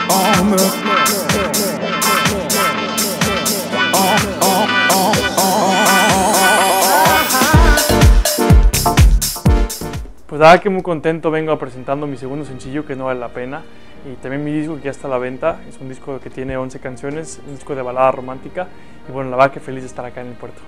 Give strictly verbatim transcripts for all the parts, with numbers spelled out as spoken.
Pues la verdad que muy contento, vengo presentando mi segundo sencillo, que no vale la pena, y también mi disco que ya está a la venta. Es un disco que tiene once canciones, un disco de balada romántica, y bueno, la verdad que feliz de estar acá en el puerto.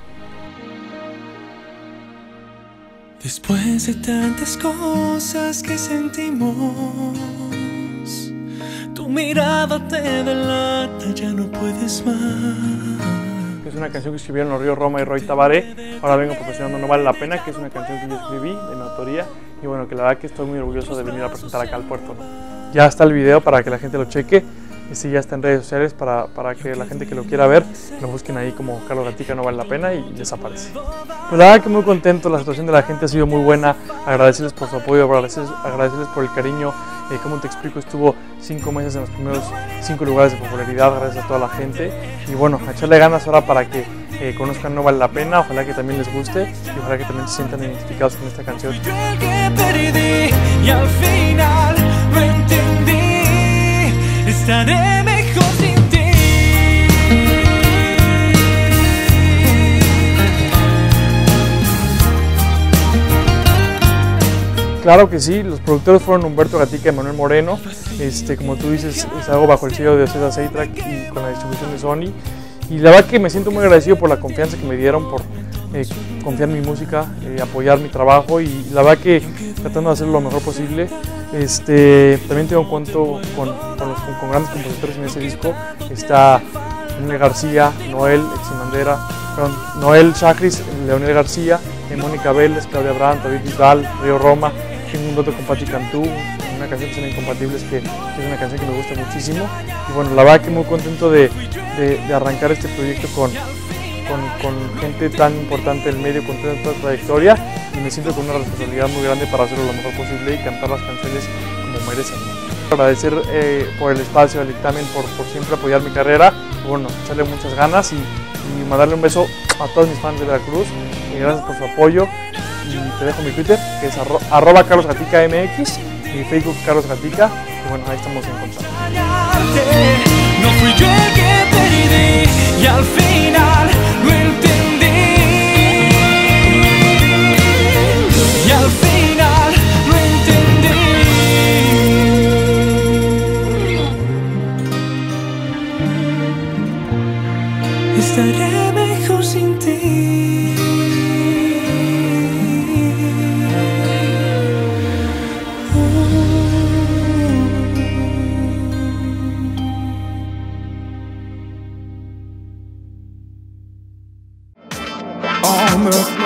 Después de tantas cosas que sentimos, tu mirada te delata, ya no puedes más. Es una canción que escribieron los Río Roma y Roy Tabaré. Ahora vengo proporcionando No Vale la Pena, que es una canción que yo escribí de mi autoría, y bueno, que la verdad que estoy muy orgulloso de venir a presentar acá al puerto, ¿no? Ya está el video para que la gente lo cheque, y sí, ya está en redes sociales para, para que la gente que lo quiera ver lo busquen ahí como Carlos Gatica No Vale la Pena y desaparece. Pues la verdad que muy contento, la situación de la gente ha sido muy buena, agradecerles por su apoyo, agradecerles, agradecerles por el cariño. Eh, como te explico, estuvo cinco meses en los primeros cinco lugares de popularidad, gracias a toda la gente, y bueno, a echarle ganas ahora para que eh, conozcan No Vale la Pena, ojalá que también les guste y ojalá que también se sientan identificados con esta canción. Y al final lo entendí, estaré mejor sin ti. Claro que sí, los productores fueron Humberto Gatica y Manuel Moreno. Este, como tú dices, es algo bajo el sello de Ocesa Soundtrack y con la distribución de Sony. Y la verdad que me siento muy agradecido por la confianza que me dieron, por eh, confiar en mi música, eh, apoyar mi trabajo, y la verdad que tratando de hacerlo lo mejor posible. Este, también tengo cuento con, con, los, con, con grandes compositores en ese disco. Está Leonel García, Noel Eximandera, perdón, Noel Chacris, Leonel García, Mónica Vélez, Claudia Abraham, David Bisbal, Río Roma. Tengo un dueto con Patti Cantú, una canción que se llama Incompatibles, que, que es una canción que me gusta muchísimo. Y bueno, la verdad que muy contento de, de, de arrancar este proyecto con, con, con gente tan importante del medio, con tanta trayectoria, y me siento con una responsabilidad muy grande para hacerlo lo mejor posible y cantar las canciones como merecen. Agradecer eh, por el espacio, al dictamen, por, por siempre apoyar mi carrera, y bueno, echarle muchas ganas y, y mandarle un beso a todos mis fans de Veracruz. Y gracias por su apoyo, y te dejo mi Twitter, que es arro, arroba Carlos Gatica M X, mi Facebook Carlos Gatica, y bueno, ahí estamos en contacto. No fui yo el que perdí, y al final lo entendí, y al final lo entendí. Estaré mejor sin ti. Almost